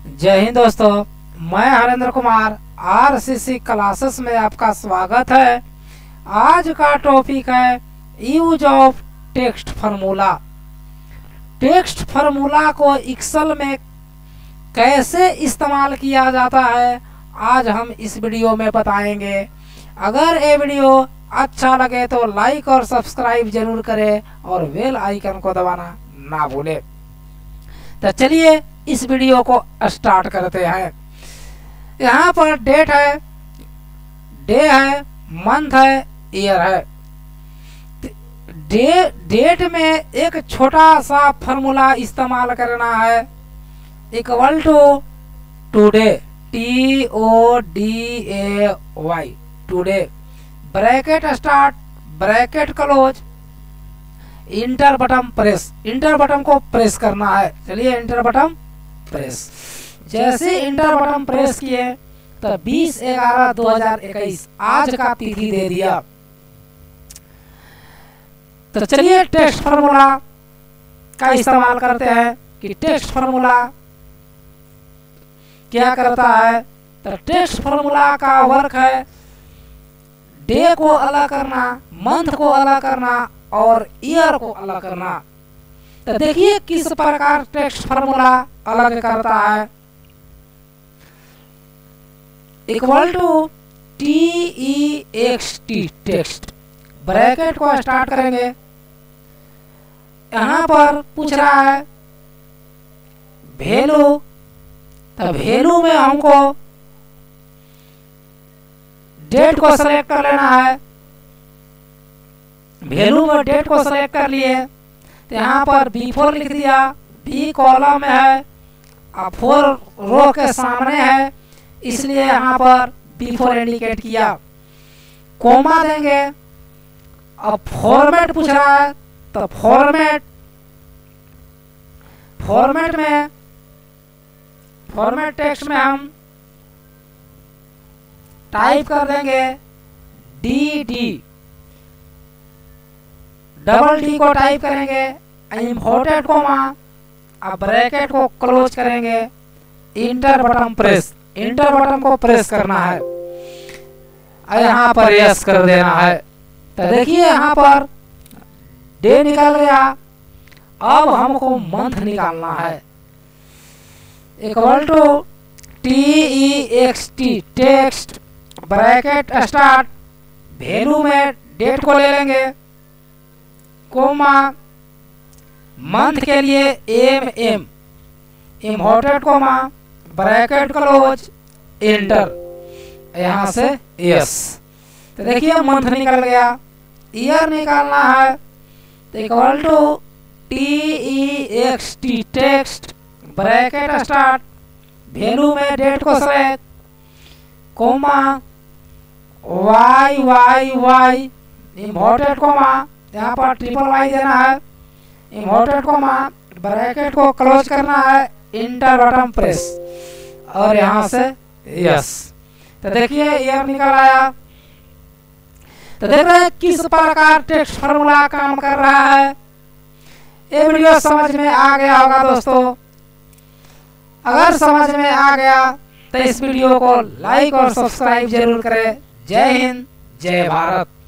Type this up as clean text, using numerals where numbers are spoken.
जय हिंद दोस्तों, मैं हरेंद्र कुमार आरसीसी क्लासेस में आपका स्वागत है। आज का टॉपिक है use of text formula. Text formula को एक्सेल में कैसे इस्तेमाल किया जाता है आज हम इस वीडियो में बताएंगे। अगर ये वीडियो अच्छा लगे तो लाइक और सब्सक्राइब जरूर करें और बेल आइकन को दबाना ना भूलें। तो चलिए इस वीडियो को स्टार्ट करते हैं। यहाँ पर डेट है, डे है, मंथ है, ईयर है। डेट में एक छोटा सा फार्मूला इस्तेमाल करना है, equal to today, TODAY, today, bracket start, bracket close, enter button press. Enter button को प्रेस करना है। चलिए इंटर बटन प्रेस। जैसे इंटर बटन प्रेस किए तो 20/11/2021 आज का तिथि दे दिया। तो चलिए टेक्स्ट फार्मूला का इस्तेमाल करते हैं कि टेक्स्ट फार्मूला क्या करता है। तो टेक्स्ट फार्मूला का वर्क है डे को अलग करना, मंथ को अलग करना और ईयर को अलग करना। तो देखिए किस प्रकार टेक्स्ट फार्मूला अलग करता है। Equal to TEXT, text, bracket को स्टार्ट करेंगे। यहाँ पर पूछ रहा है वैल्यू, तो वैल्यू में हमको डेट को सेलेक्ट कर लेना है। वैल्यू में डेट को सेलेक्ट कर लिए तो यहाँ पर B4 लिख दिया। B कॉलम में है और 4 रो के सामने है, इसलिए यहाँ पर B4 इंडिकेट किया। कोमा देंगे। अब फॉर्मेट पूछ रहा है तो फॉर्मेट टेक्स्ट में हम टाइप कर देंगे DD, डबल D को टाइप करेंगे, इम्पोर्टेड कोमा, अब ब्रैकेट को क्लोज करेंगे, enter button press. Enter button को प्रेस करना है और यहाँ पर यस कर देना है। तो देखिए यहाँ पर डे निकल गया। अब हमको मंथ निकालना है। Equal to TEXT, text, bracket start, value में डेट को ले लेंगे, कोमा, मंथ के लिए MM, inverted comma, bracket close, enter, यहाँ से यस। तो देखिए मंथ निकल गया। ईयर निकालना है तो equal to TEXT, text, bracket start, value में डेट को select, comma, YYY, inverted comma, यहाँ पर ट्रिपल Y देना है, इम्पोर्टेड कोमा, ब्रैकेट को क्लोज करना है, इंटर बटन प्रेस और यहाँ से यस। तो देखिए ईयर निकल आया। तो देख रहे हैं किस प्रकार टेक्स्ट फार्मूला काम कर रहा है। ये वीडियो समझ में आ गया होगा दोस्तों। अगर समझ में आ गया तो इस वीडियो को लाइक और सब्सक्राइब जरूर करें। जय हिंद, जय भारत।